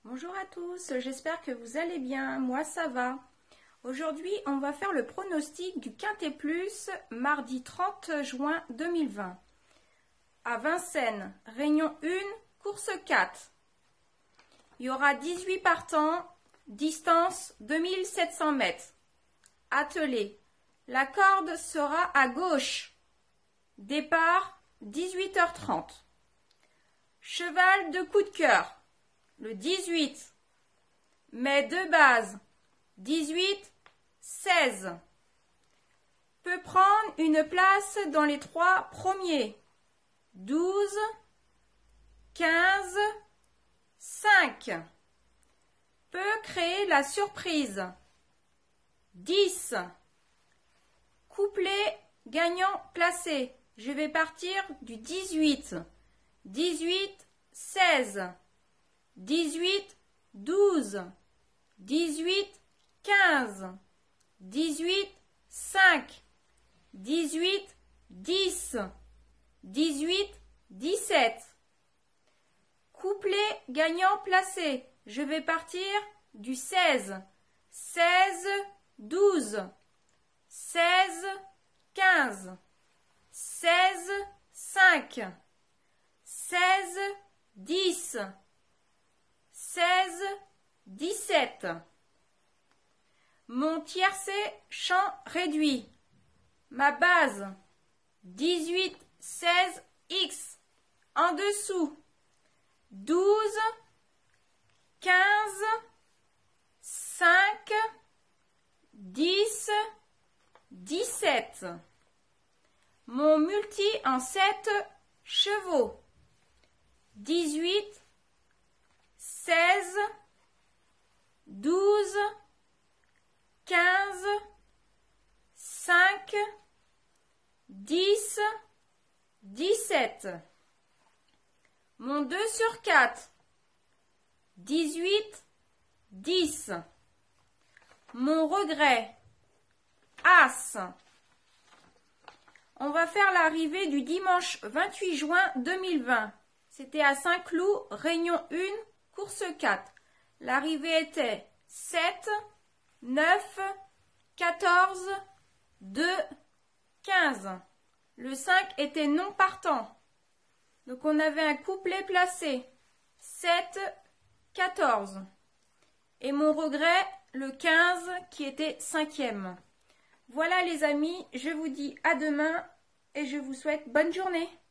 Bonjour à tous, j'espère que vous allez bien, moi ça va. Aujourd'hui, on va faire le pronostic du Quintet Plus, mardi 30 juin 2020. À Vincennes, Réunion 1, course 4. Il y aura 18 partants, distance 2700 mètres. Attelé, la corde sera à gauche. Départ 18h30. Cheval de coup de cœur. Le 18, mais de base, 18, 16. Peut prendre une place dans les 3 premiers. 12, 15, 5. Peut créer la surprise. 10. Couplet gagnant placé. Je vais partir du 18. 18, 16. 18, 12, 18, 15, 18, 5, 18, 10, 18, 17. Couplet gagnant placé. Je vais partir du 16. 16, 12, 16, 15, 16, 5, 16, 10. 16, 17. Mon tiercé champ réduit. Ma base 18, 16, X. En dessous 12, 15, 5, 10, 17. Mon multi en 7 chevaux 18, 16, 12, 15, 5, 10, 17. Mon 2 sur 4, 18, 10. Mon regret, As. On va faire l'arrivée du dimanche 28 juin 2020. C'était à Saint-Cloud, Réunion 1, course 4. L'arrivée était 7, 9, 14, 2, 15. Le 5 était non partant. Donc on avait un couplet placé. 7, 14. Et mon regret, le 15 qui était 5e. Voilà les amis, je vous dis à demain et je vous souhaite bonne journée.